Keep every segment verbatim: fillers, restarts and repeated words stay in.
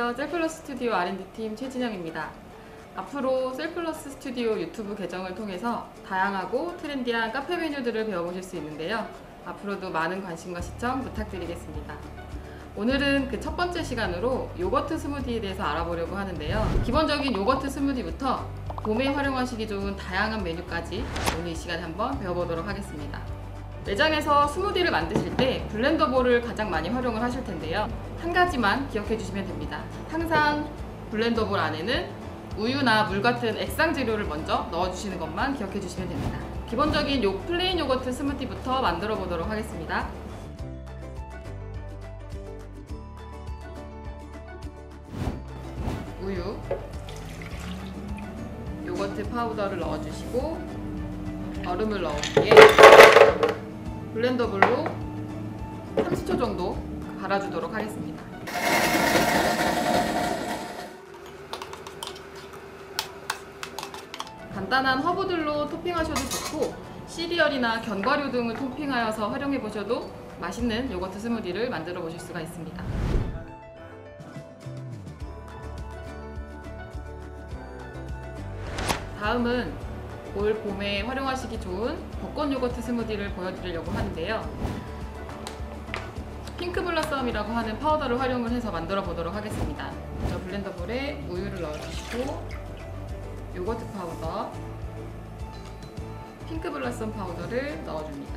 안녕하세요. 셀플러스 스튜디오 알 앤 디 팀 최진영입니다. 앞으로 셀플러스 스튜디오 유튜브 계정을 통해서 다양하고 트렌디한 카페 메뉴들을 배워보실 수 있는데요. 앞으로도 많은 관심과 시청 부탁드리겠습니다. 오늘은 그 첫 번째 시간으로 요거트 스무디에 대해서 알아보려고 하는데요. 기본적인 요거트 스무디부터 봄에 활용하시기 좋은 다양한 메뉴까지 오늘 이 시간에 한번 배워보도록 하겠습니다. 매장에서 스무디를 만드실 때 블렌더볼을 가장 많이 활용을 하실 텐데요. 한 가지만 기억해 주시면 됩니다. 항상 블렌더볼 안에는 우유나 물 같은 액상 재료를 먼저 넣어주시는 것만 기억해 주시면 됩니다. 기본적인 요 플레인 요거트 스무디부터 만들어 보도록 하겠습니다. 우유, 요거트 파우더를 넣어주시고 얼음을 넣은 뒤에 블렌더볼로 삼십 초 정도 갈아주도록 하겠습니다. 간단한 허브들로 토핑하셔도 좋고 시리얼이나 견과류 등을 토핑하여서 활용해 보셔도 맛있는 요거트 스무디를 만들어 보실 수가 있습니다. 다음은 올 봄에 활용하시기 좋은 벚꽃 요거트 스무디를 보여드리려고 하는데요. 핑크 블라썸이라고 하는 파우더를 활용을 해서 만들어 보도록 하겠습니다. 먼저 블렌더볼에 우유를 넣어주시고 요거트 파우더, 핑크 블라썸 파우더를 넣어줍니다.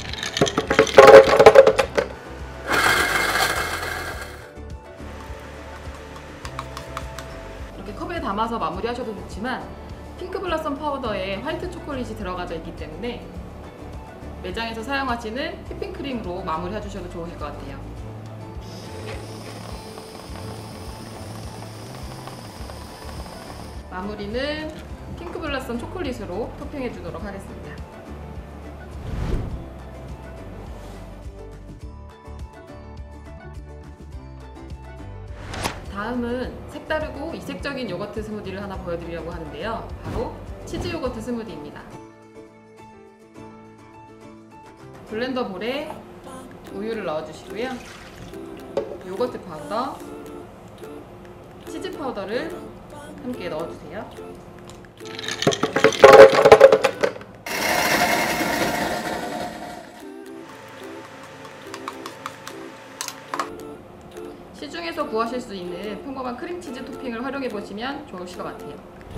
이렇게 컵에 담아서 마무리하셔도 좋지만 핑크 블라썸 파우더에 화이트 초콜릿이 들어가져 있기 때문에 매장에서 사용하시는 휘핑크림으로 마무리 해주셔도 좋으실 것 같아요. 마무리는 핑크 블라썸 초콜릿으로 토핑해 주도록 하겠습니다. 다음은 색다르고 이색적인 요거트 스무디를 하나 보여드리려고 하는데요. 바로 치즈 요거트 스무디입니다. 블렌더볼에 우유를 넣어주시고요. 요거트 파우더, 치즈 파우더를 함께 넣어주세요. 시중에서 구하실 수 있는 평범한 크림치즈 토핑을 활용해 보시면 좋으실 것 같아요.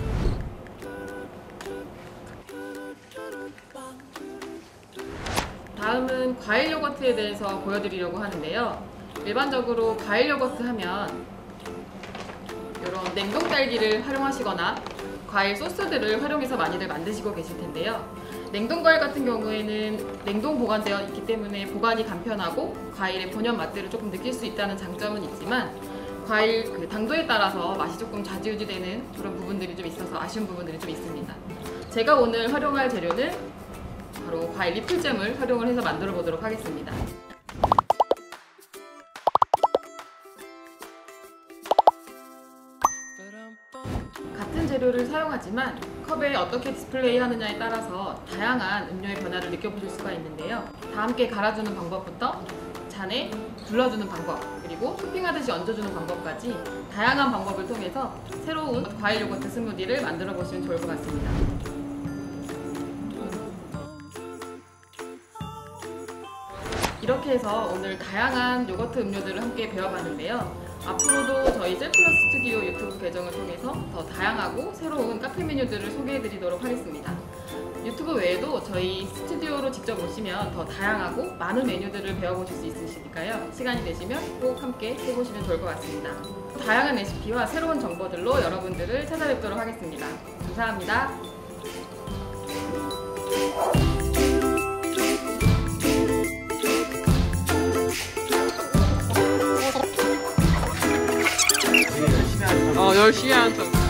다음은 과일 요거트에 대해서 보여드리려고 하는데요. 일반적으로 과일 요거트 하면 이런 냉동 딸기를 활용하시거나 과일 소스들을 활용해서 많이들 만드시고 계실 텐데요. 냉동 과일 같은 경우에는 냉동 보관되어 있기 때문에 보관이 간편하고 과일의 본연 맛들을 조금 느낄 수 있다는 장점은 있지만 과일 그 당도에 따라서 맛이 조금 좌지우지되는 그런 부분들이 좀 있어서 아쉬운 부분들이 좀 있습니다. 제가 오늘 활용할 재료는 바로 과일 리플잼을 활용을 해서 만들어 보도록 하겠습니다. 같은 재료를 사용하지만 컵에 어떻게 디스플레이 하느냐에 따라서 다양한 음료의 변화를 느껴보실 수가 있는데요. 다 함께 갈아주는 방법부터 잔에 둘러주는 방법, 그리고 토핑하듯이 얹어주는 방법까지 다양한 방법을 통해서 새로운 과일 요거트 스무디를 만들어 보시면 좋을 것 같습니다. 이렇게 해서 오늘 다양한 요거트 음료들을 함께 배워봤는데요. 앞으로도 저희 셀플러스 스튜디오 유튜브 계정을 통해서 더 다양하고 새로운 카페 메뉴들을 소개해드리도록 하겠습니다. 유튜브 외에도 저희 스튜디오로 직접 오시면 더 다양하고 많은 메뉴들을 배워보실 수 있으시니까요. 시간이 되시면 꼭 함께 해보시면 좋을 것 같습니다. 다양한 레시피와 새로운 정보들로 여러분들을 찾아뵙도록 하겠습니다. 감사합니다. 어, 열심히 하는 척.